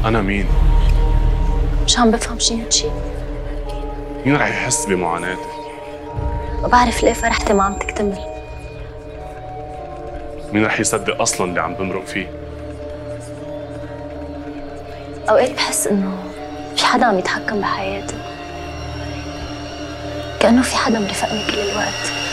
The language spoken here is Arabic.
أنا مين؟ مش عم بفهم شي هالشي. مين رح يحس بمعاناتي؟ ما بعرف ليه فرحتي ما عم تكتمل. مين رح يصدق أصلاً اللي عم بمرق فيه؟ أوقات بحس إنه في حدا عم يتحكم بحياتي، كأنه في حدا مرافقني كل الوقت.